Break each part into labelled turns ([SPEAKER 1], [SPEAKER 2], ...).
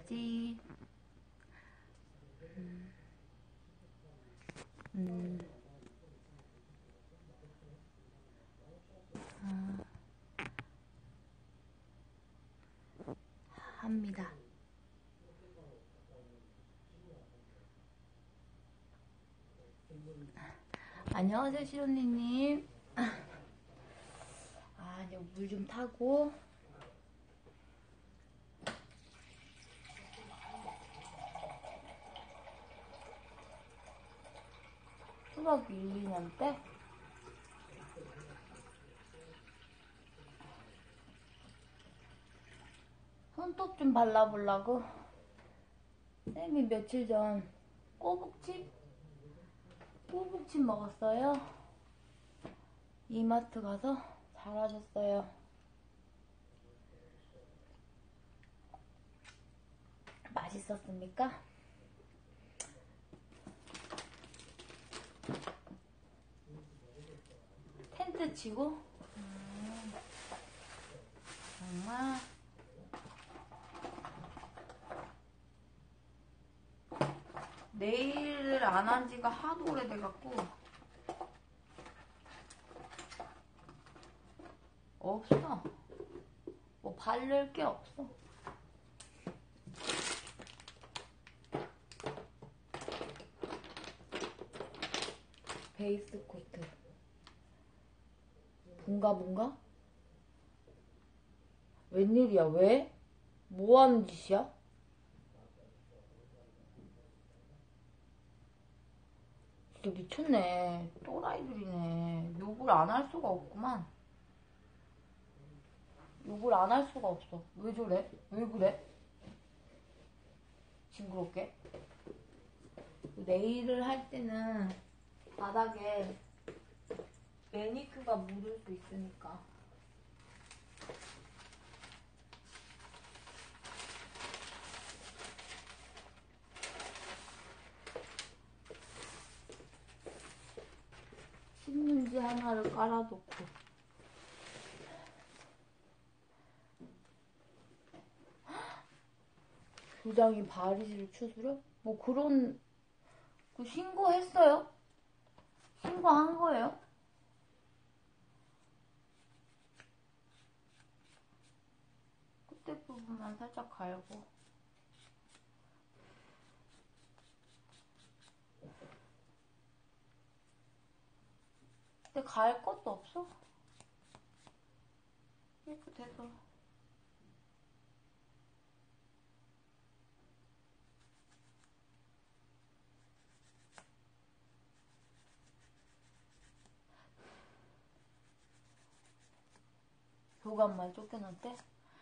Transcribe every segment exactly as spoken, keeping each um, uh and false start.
[SPEAKER 1] 해야지. 음. 음. 아. 합니다. 안녕하세요, 시로니님. 아, 이제 물 좀 타고. 수박 일, 이 년 때? 손톱 좀 발라보려고. 쌤이 며칠 전 꼬북칩? 꼬북칩 먹었어요. 이마트 가서 잘하셨어요. 맛있었습니까? 텐트 치고? 음, 정말? 네일을 안 한 지가 하도 오래돼갖고 없어. 뭐 바를 게 없어. 베이스 코트. 뭔가 뭔가? 웬일이야? 왜? 뭐 하는 짓이야? 진짜 미쳤네. 또라이들이네. 욕을 안 할 수가 없구만. 욕을 안 할 수가 없어. 왜 저래? 왜 그래? 징그럽게. 네일을 할 때는 바닥에 매니큐가 묻을 수 있으니까. 신문지 하나를 깔아놓고. 교장이 바리지를 추스려? 뭐 그런, 그 신고했어요? 신고한 거예요? 끝에 부분만 살짝 갈고. 근데 갈 것도 없어. 깨끗해서. 교감만 쫓겨났대?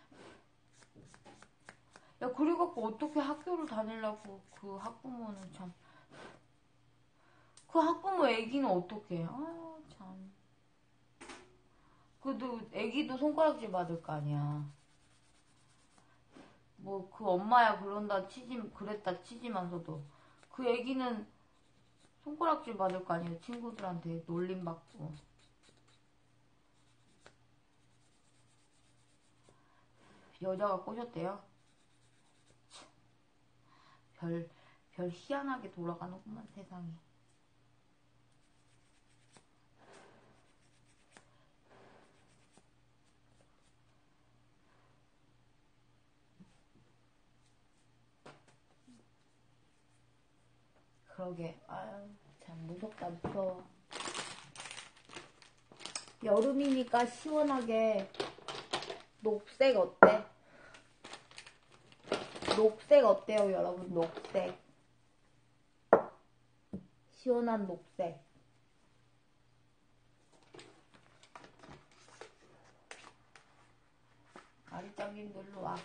[SPEAKER 1] 야, 그래갖고 어떻게 학교를 다니려고. 그 학부모는 참. 그 학부모 애기는 어떡해. 아, 참. 그래도 애기도 손가락질 받을 거 아니야. 뭐 그 엄마야 그런다 치지, 그랬다 치지만서도 그 애기는 손가락질 받을 거 아니에요. 친구들한테 놀림받고. 여자가 꼬셨대요. 별, 별 희한하게 돌아가는구만 세상이. 그러게. 아유, 참 무섭다. 무서워. 여름이니까 시원하게 녹색 어때? 녹색 어때요, 여러분? 녹색. 시원한 녹색. 아리짱님도 일로 와.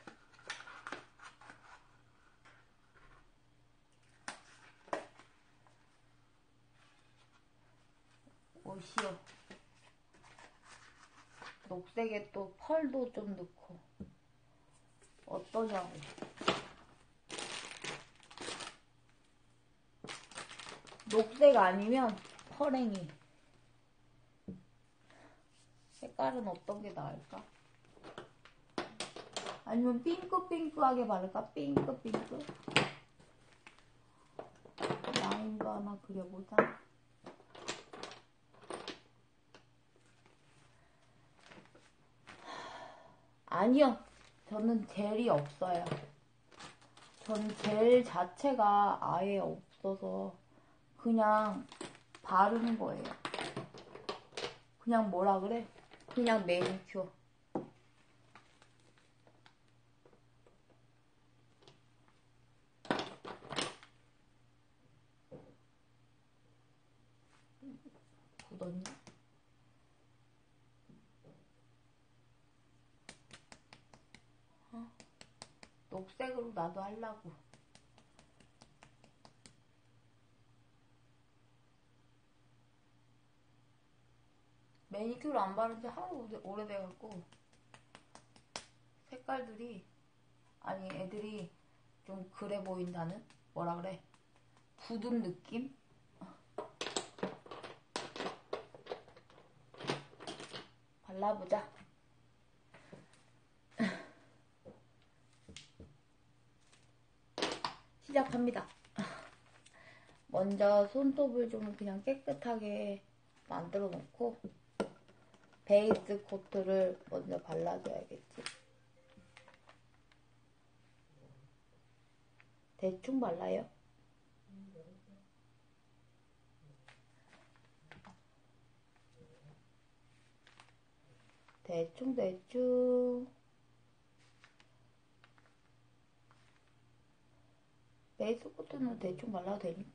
[SPEAKER 1] 옷이요. 녹색에 또 펄도 좀 넣고. 어떠냐고. 녹색 아니면 펄랭이. 색깔은 어떤 게 나을까? 아니면 핑크핑크하게 바를까? 핑크핑크. 라인도 하나 그려보자. 아니요. 저는 젤이 없어요. 전 젤 자체가 아예 없어서 그냥 바르는 거예요. 그냥 뭐라 그래? 그냥 매니큐어. 묻었냐? 어? 녹색으로 나도 하려고. 매니큐어를 안 바른 지 하루 오래돼갖고 색깔들이 아니 애들이 좀 그래 보인다는? 뭐라 그래? 굳은 느낌? 발라보자. 시작합니다. 먼저 손톱을 좀 그냥 깨끗하게 만들어 놓고 베이스 코트를 먼저 발라줘야겠지. 대충 발라요. 대충 대충. 베이스 코트는 대충 발라도 되니까.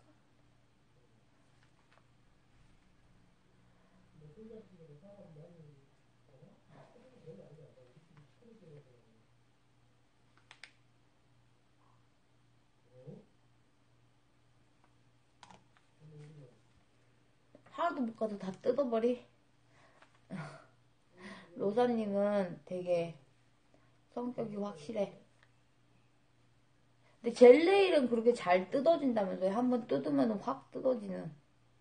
[SPEAKER 1] 하나도 못 가서 다 뜯어버리. 로사님은 되게 성격이 확실해. 근데 젤네일은 그렇게 잘 뜯어진다면서요. 한번 뜯으면 확 뜯어지는.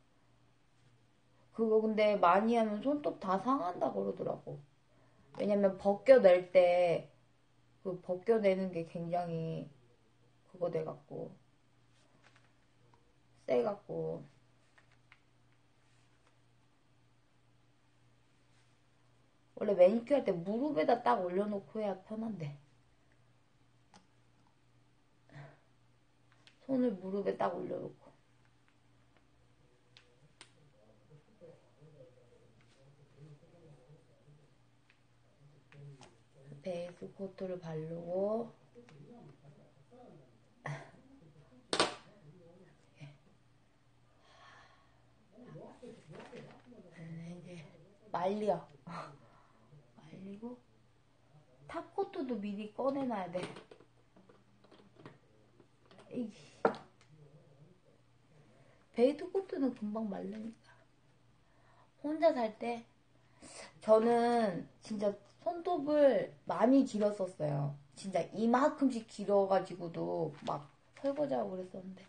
[SPEAKER 1] 그거 근데 많이 하면 손톱 다 상한다고 그러더라고. 왜냐면 벗겨낼 때 그 벗겨내는 게 굉장히 그거 돼갖고 세갖고. 원래 매니큐어 할 때 무릎에다 딱 올려놓고 해야 편한데. 손을 무릎에 딱 올려놓고. 베이스 코트를 바르고 이제 말려. 말리고 탑 코트도 미리 꺼내놔야 돼. 에이씨. 베이스 코트는 금방 말르니까. 혼자 살 때 저는 진짜 손톱을 많이 길었었어요. 진짜 이만큼씩 길어가지고도 막 설거지하고 그랬었는데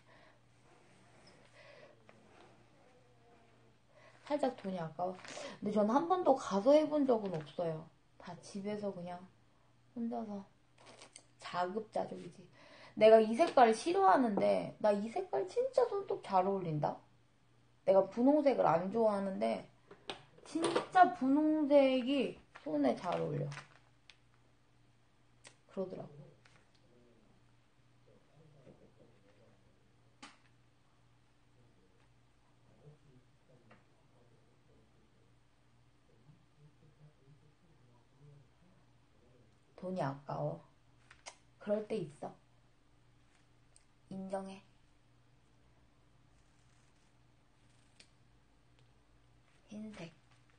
[SPEAKER 1] 살짝 돈이 아까워. 근데 전 한 번도 가서 해본 적은 없어요. 다 집에서 그냥 혼자서 자급자족이지. 내가 이 색깔 싫어하는데 나 이 색깔 진짜 손톱 잘 어울린다. 내가 분홍색을 안 좋아하는데 진짜 분홍색이 손에 잘 어울려. 그러더라고. 돈이 아까워. 그럴 때 있어. 인정해. 흰색.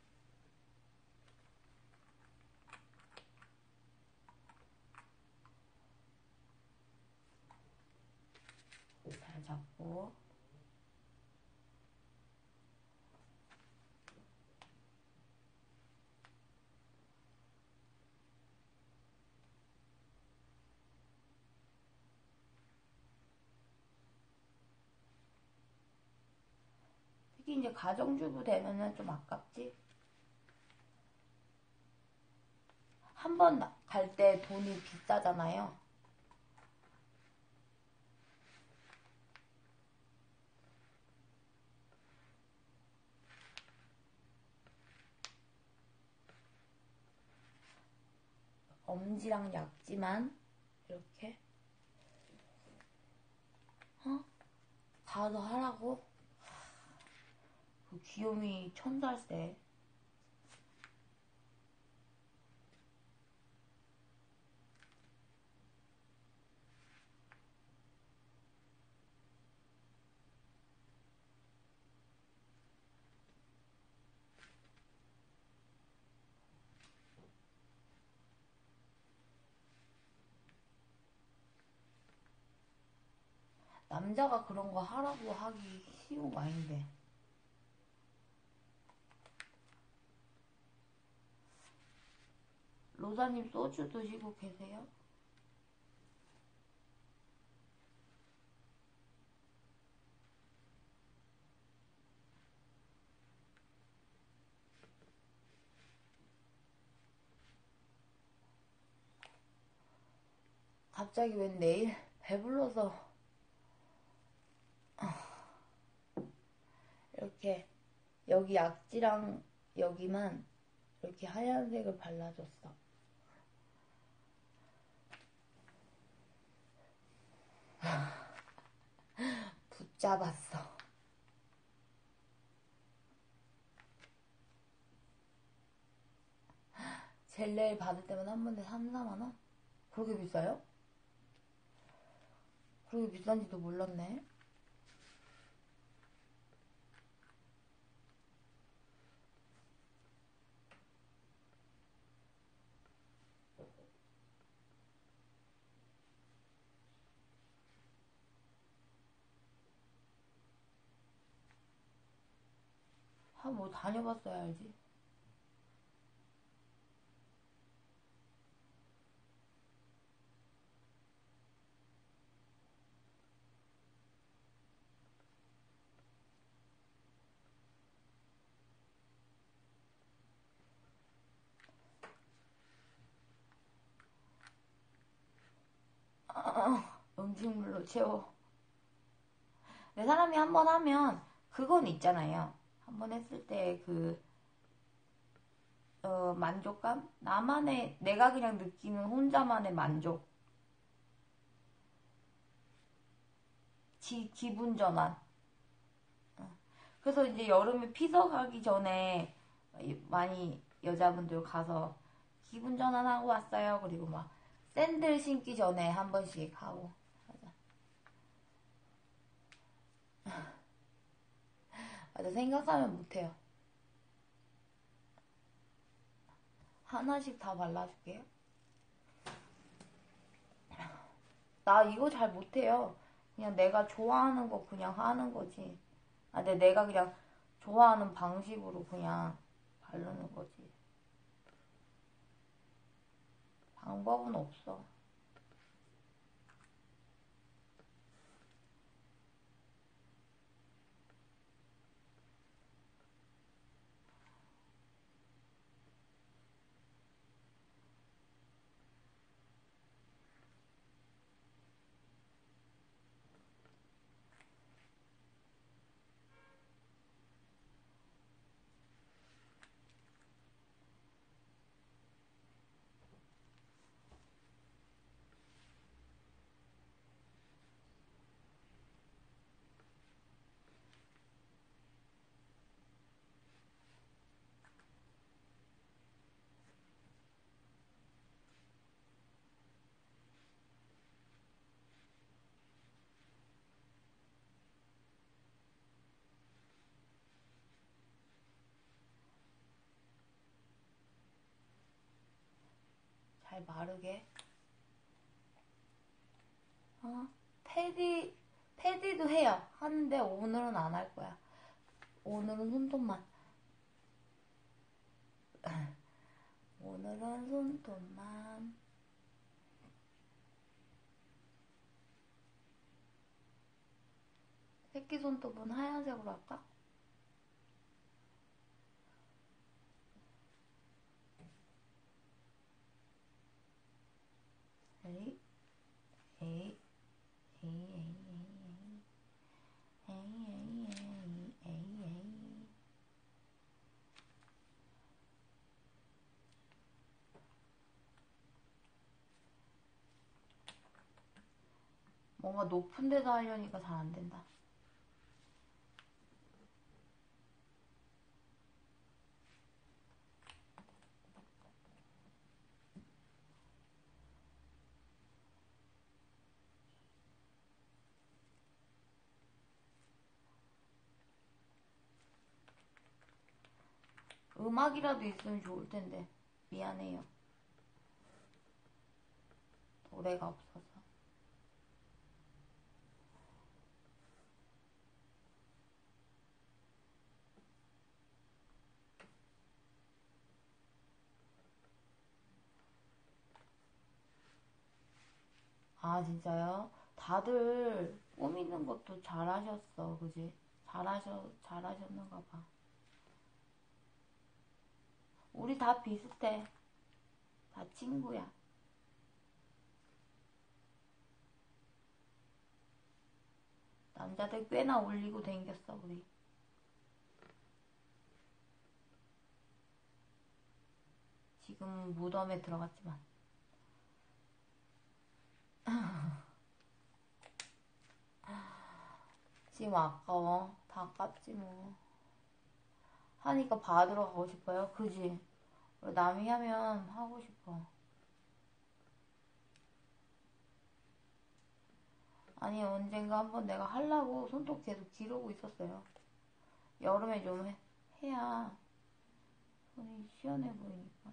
[SPEAKER 1] 잘 잡고. 특히 이제 가정주부 되면은 좀 아깝지? 한 번 갈 때 돈이 비싸잖아요. 엄지랑 약지만 이렇게 어? 가서 하라고? 그 귀요미 천살세. 남자가 그런 거 하라고 하기 쉬운 거 아닌데. 로사님 소주 드시고 계세요? 갑자기 웬 내일 배불러서 이렇게 여기 약지랑 여기만 이렇게 하얀색을 발라줬어. 붙잡았어. 젤네일 받을 때마다 한 번에 삼, 사만 원? 그렇게 비싸요? 그렇게 비싼지도 몰랐네. 아, 뭐 다녀봤어야 알지. 음식물로 채워. 내 사람이 한 번 하면 그건 있잖아요. 한 번 했을 때 그 어, 만족감? 나만의 내가 그냥 느끼는 혼자만의 만족. 지, 기분 전환. 그래서 이제 여름에 피서 가기 전에 많이 여자분들 가서 기분 전환하고 왔어요. 그리고 막 샌들 신기 전에 한 번씩 하고. 맞아. 맞아. 생각하면 못해요. 하나씩 다 발라줄게요. 나 이거 잘 못해요. 그냥 내가 좋아하는 거 그냥 하는 거지. 아, 근데 내가 그냥 좋아하는 방식으로 그냥 바르는 거지. 방법은 없어. 잘 마르게. 어? 패디, 패디도 해요. 하는데 오늘은 안 할 거야. 오늘은 손톱만. 오늘은 손톱만. 새끼손톱은 하얀색으로 할까? 뭔가 높은 데서 하려니까 잘 안 된다. 음악이라도 있으면 좋을 텐데. 미안해요. 노래가 없어서. 아, 진짜요? 다들 꾸미는 것도 잘하셨어, 그지? 잘하셔, 잘하셨는가 봐. 우리 다 비슷해. 다 친구야. 남자들 꽤나 올리고 댕겼어, 우리. 지금 무덤에 들어갔지만. 지금 아까워. 다 아깝지 뭐. 하니까 받으러 가고 싶어요. 그지? 남이 하면 하고 싶어. 아니 언젠가 한번 내가 하려고 손톱 계속 기르고 있었어요. 여름에 좀 해, 해야 손이 시원해 보이니까.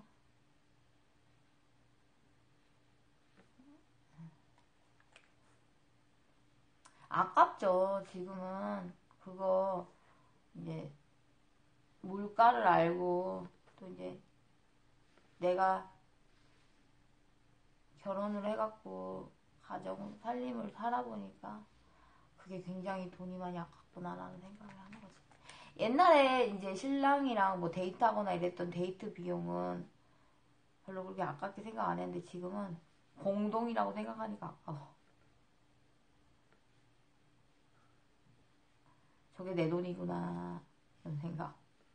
[SPEAKER 1] 아깝죠. 지금은 그거 이제 물가를 알고 또 이제 내가 결혼을 해갖고 가정 살림을 살아보니까 그게 굉장히 돈이 많이 아깝구나라는 생각을 하는 거지. 옛날에 이제 신랑이랑 뭐 데이트하거나 이랬던 데이트 비용은 별로 그렇게 아깝게 생각 안 했는데 지금은 공동이라고 생각하니까 아까워. 저게 내 돈이구나 이런 생각.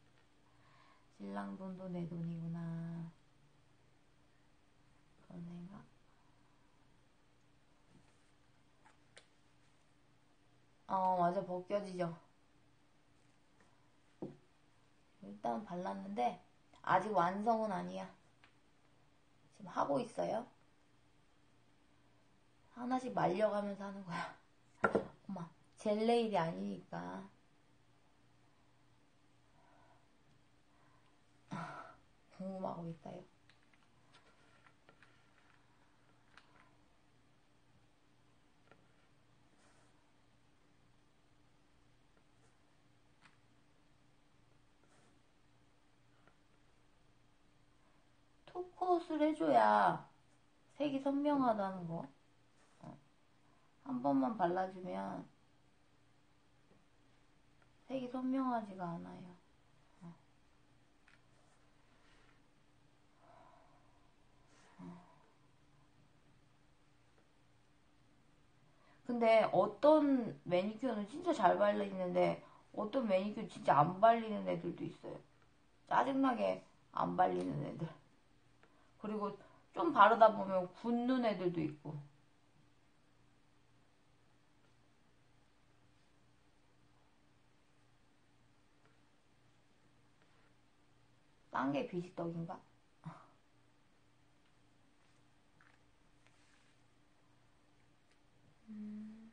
[SPEAKER 1] 신랑 돈도 내 돈이구나 그런 생각. 어 맞아, 벗겨지죠. 일단 발랐는데 아직 완성은 아니야. 지금 하고 있어요. 하나씩 말려가면서 하는 거야. 엄마 젤 네일이 아니니까. 궁금하고 있어요. 투컷을 해줘야 색이 선명하다는 거. 어. 한 번만 발라주면 색이 선명하지가 않아요. 어. 어. 근데 어떤 매니큐어는 진짜 잘 발리는데 어떤 매니큐어 진짜 안 발리는 애들도 있어요. 짜증나게 안 발리는 애들. 그리고 좀 바르다 보면 굳는 애들도 있고. 딴 게 비지떡인가? 음.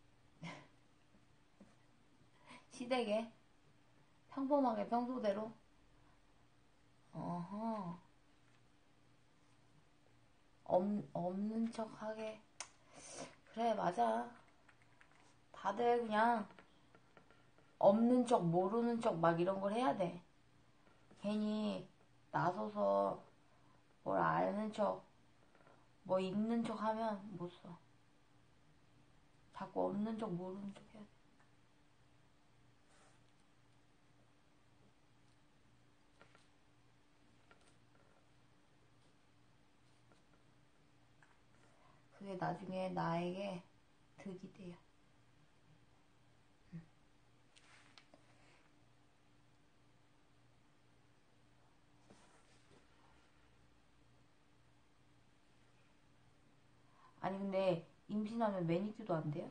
[SPEAKER 1] 시댁에 평범하게 평소대로. 어허. 없, 없는 척 하게. 그래, 맞아. 다들 그냥 없는 척, 모르는 척 막 이런 걸 해야 돼. 괜히 나서서 뭘 아는 척, 뭐 있는 척 하면 못 써. 자꾸 없는 척, 모르는 척 해야 돼. 그게 나중에 나에게 득이 돼요. 응. 아니 근데 임신하면 매니큐도 안 돼요?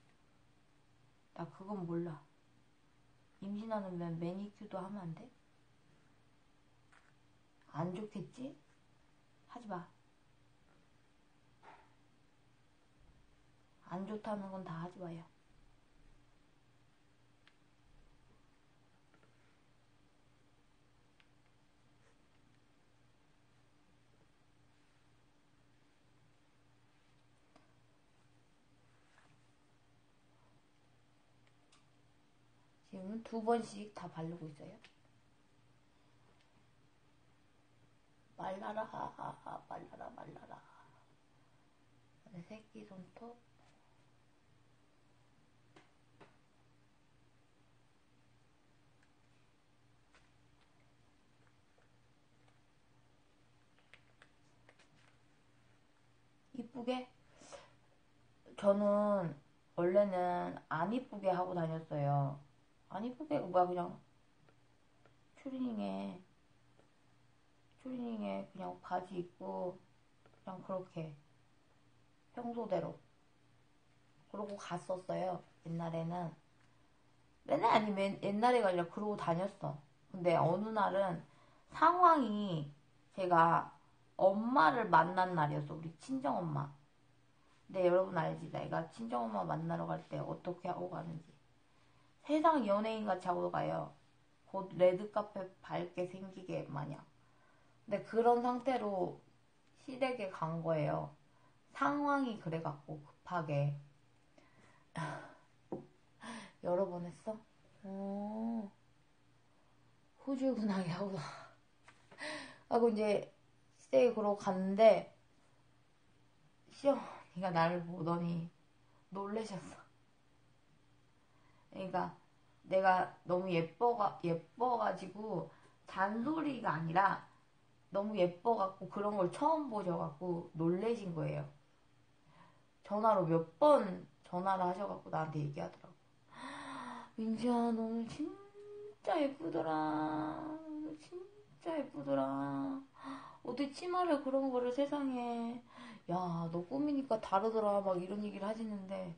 [SPEAKER 1] 나 그건 몰라. 임신하면 매니큐도 하면 안 돼? 안 좋겠지? 하지 마. 안 좋다는 건 다 하지 마요. 지금 두 번씩 다 바르고 있어요. 말라라, 말라라, 말라라. 새끼 손톱. 이쁘게? 저는 원래는 안 이쁘게 하고 다녔어요. 안 이쁘게 뭐야 그냥 추리닝에 추리닝에 그냥 바지 입고 그냥 그렇게 평소대로 그러고 갔었어요. 옛날에는 맨날 아니면 옛날에가 아니라 그러고 다녔어. 근데 어느 날은 상황이 제가 엄마를 만난 날이었어. 우리 친정엄마. 근데 여러분 알지? 내가 친정엄마 만나러 갈 때 어떻게 하고 가는지. 세상 연예인같이 하고 가요. 곧 레드카펫 밝게 생기게 마냥. 근데 그런 상태로 시댁에 간 거예요. 상황이 그래갖고 급하게. 여러 번 했어? 오, 후줄근하게 하고 하고 이제 시댁에 그러고 갔는데 시어머니가 나를 보더니 놀라셨어. 그러니까 내가 너무 예뻐가 예뻐가지고 잔소리가 아니라 너무 예뻐갖고 그런 걸 처음 보셔갖고 놀래신 거예요. 전화로 몇 번 전화를 하셔갖고 나한테 얘기하더라고. 민지야, 너는 진짜 예쁘더라. 너 진짜 예쁘더라. 어떻게 치마를 그런 거를 세상에. 야, 너 꾸미니까 다르더라. 막 이런 얘기를 하시는데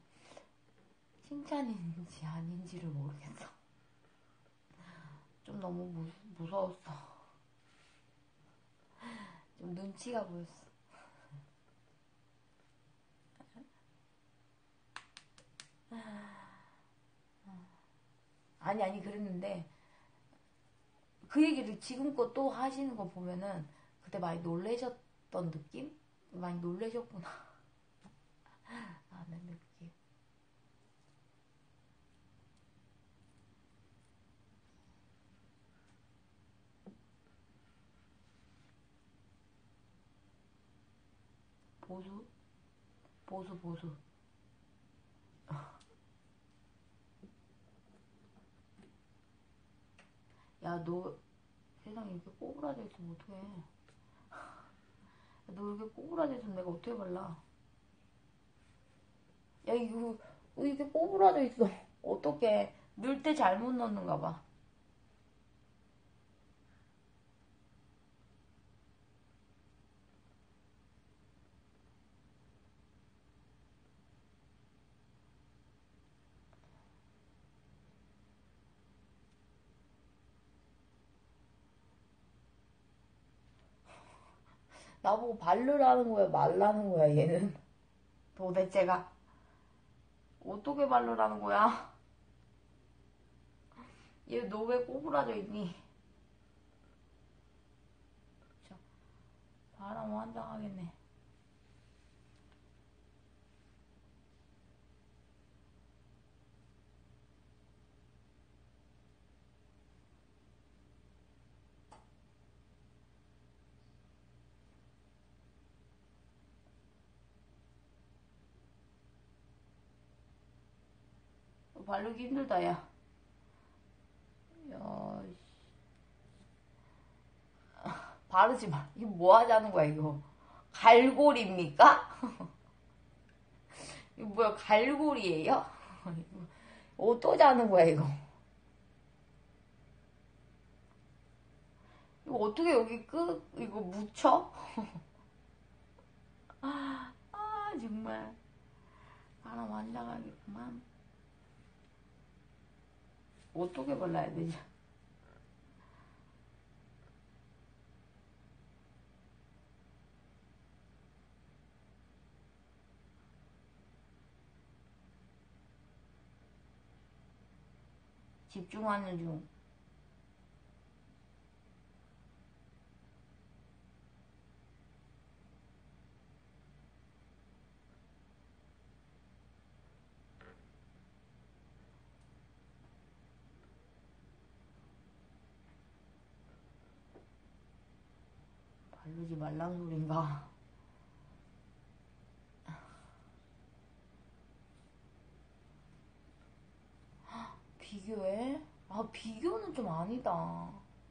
[SPEAKER 1] 칭찬인지 아닌지를 모르겠어. 좀 너무 무, 무서웠어. 좀 눈치가 보였어. 아니 아니 그랬는데 그 얘기를 지금껏 또 하시는 거 보면은 그때 많이 놀라셨던 느낌? 많이 놀라셨구나 라는 느낌. 보수? 보수 보수. 야, 너 세상에 이렇게 꼬부라져 있으면 어떡해. 너 이렇게 꼬부라져 있으면 내가 어떻게 발라. 야, 이거 이렇게 꼬부라져 있어. 어떡해. 넣을 때 잘못 넣는가 봐. 나보고 바르라는 거야 말라는 거야 얘는. 도대체가 어떻게 바르라는 거야. 얘 너 왜 꼬부라져 있니. 자, 바람 환장하겠네. 바르기 힘들다 야. 야, 바르지 마. 이거 뭐 하자는 거야 이거. 갈고리입니까? 이거 뭐야 갈고리예요? 어떠자는 거야 이거. 이거 어떻게 여기 끝 이거 묻혀? 아, 아 정말 바람 환장하겠구만. 어떻게 발라야 되지? 집중하는 중. 바르지 말란 소린가? 비교해? 아, 비교는 좀 아니다.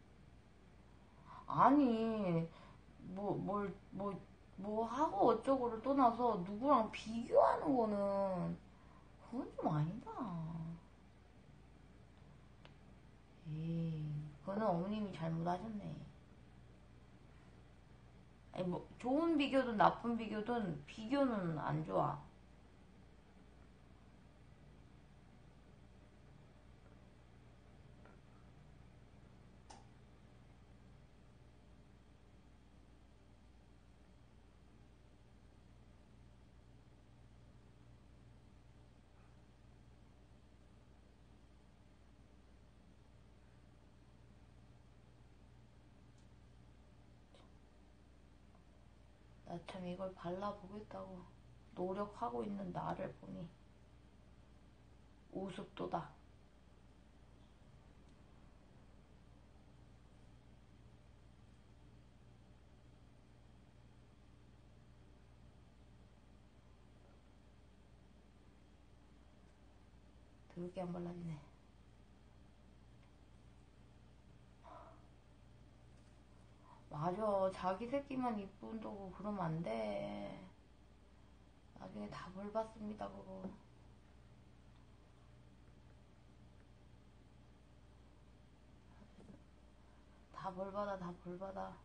[SPEAKER 1] 아니, 뭐, 뭘, 뭐, 뭐 하고 어쩌고를 떠나서 누구랑 비교하는 거는 그건 좀 아니다. 에이, 그거는 어머님이 잘못하셨네. 아니, 뭐, 좋은 비교든 나쁜 비교든 비교는 안 좋아. 나 참 이걸 발라보겠다고 노력하고 있는 나를 보니 우습도다. 더럽게 안 발라지네. 맞아. 자기 새끼만 이쁜다고 그러면 안 돼. 나중에 다 벌받습니다, 그거. 다 벌받아, 다 벌받아.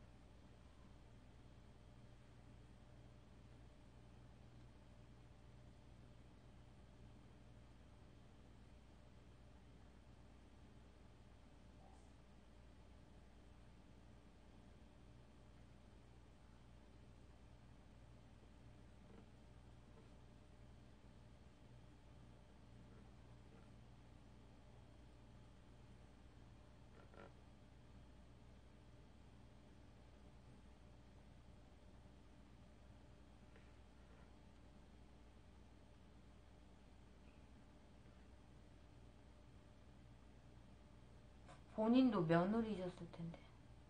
[SPEAKER 1] 본인도 며느리셨을 텐데.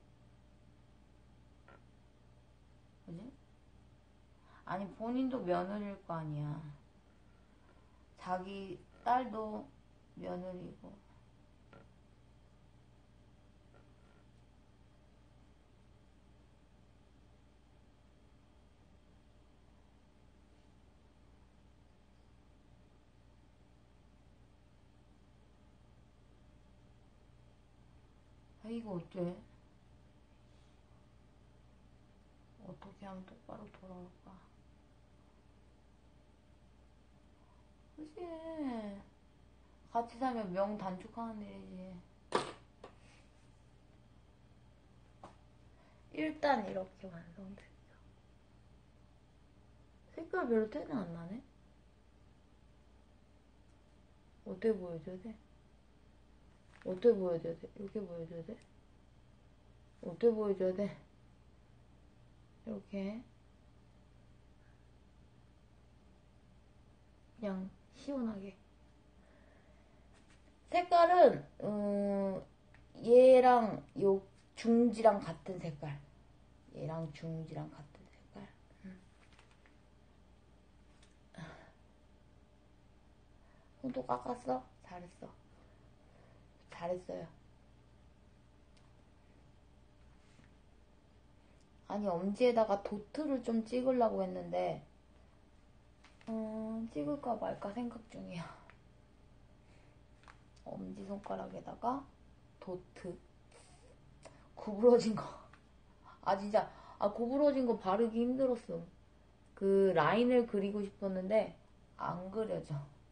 [SPEAKER 1] 그지? 아니, 본인도 며느리일 거 아니야. 자기 딸도 며느리고. 아, 이거 어때? 어떻게 하면 똑바로 돌아올까? 그치? 같이 살면 명 단축하는 일이지. 일단 이렇게 완성됐어. 색깔 별로 티는 안 나네? 어떻게 보여줘야 돼? 어떻게 보여줘야 돼? 이렇게 보여줘야 돼? 어떻게 보여줘야 돼? 이렇게 그냥 시원하게. 색깔은 음, 얘랑 요 중지랑 같은 색깔. 얘랑 중지랑 같은 색깔. 음. 손도 깎았어? 잘했어. 잘했어요. 아니, 엄지에다가 도트를 좀 찍으려고 했는데 음, 찍을까 말까 생각 중이야. 엄지손가락에다가 도트. 구부러진 거. 아, 진짜. 아, 구부러진 거 바르기 힘들었어. 그 라인을 그리고 싶었는데 안 그려져.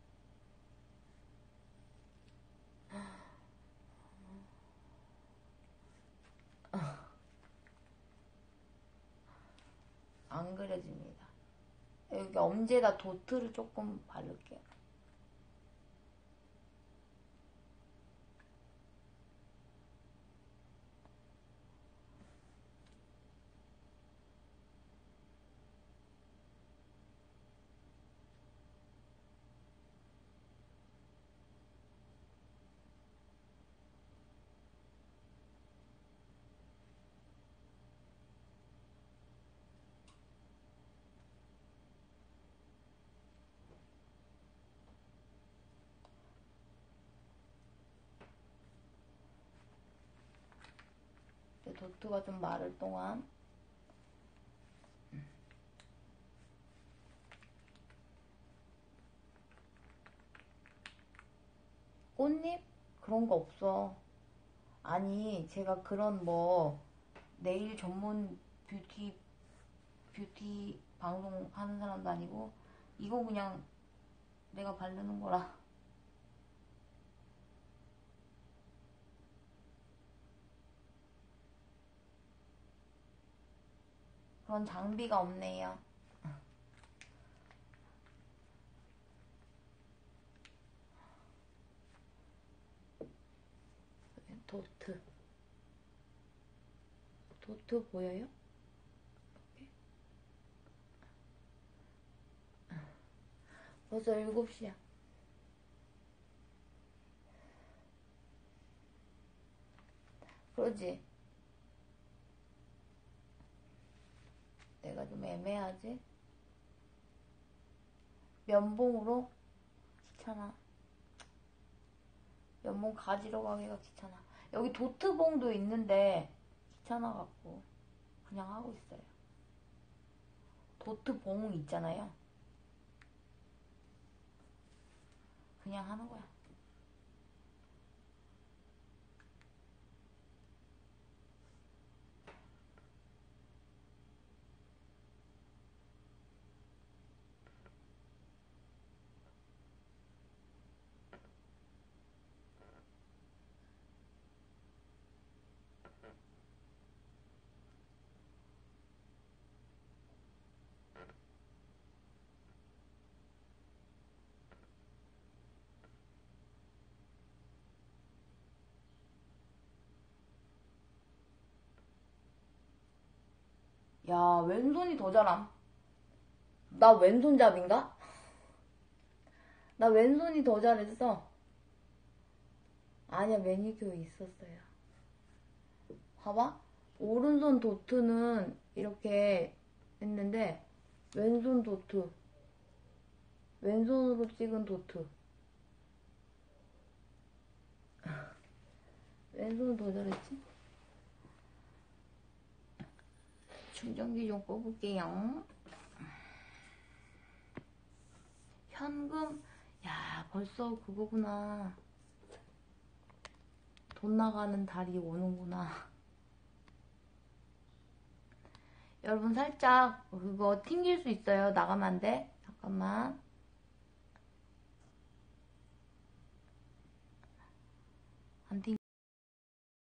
[SPEAKER 1] 안 그려집니다. 여기 엄지에다 도트를 조금 바를게요. 도트가 좀 마를 동안 꽃잎? 그런 거 없어. 아니 제가 그런 뭐 네일 전문 뷰티 뷰티 방송 하는 사람도 아니고 이거 그냥 내가 바르는 거라. 그런 장비가 없네요. 도트 도트 보여요? 벌써 일곱 시야. 그러지? 내가 좀 애매하지? 면봉으로? 귀찮아. 면봉 가지러 가기가 귀찮아. 여기 도트봉도 있는데 귀찮아갖고 그냥 하고 있어요. 도트봉 있잖아요. 그냥 하는 거야. 야, 왼손이 더 잘함. 나 왼손잡인가? 나 왼손이 더 잘했어. 아니야, 매니큐어 있었어요. 봐봐. 오른손 도트는 이렇게 했는데 왼손 도트. 왼손으로 찍은 도트. 왼손은 더 잘했지? 충전기 좀 뽑을게요. 현금, 야, 벌써 그거구나. 돈 나가는 달이 오는구나. 여러분 살짝 그거 튕길 수 있어요. 나가면 안 돼? 잠깐만.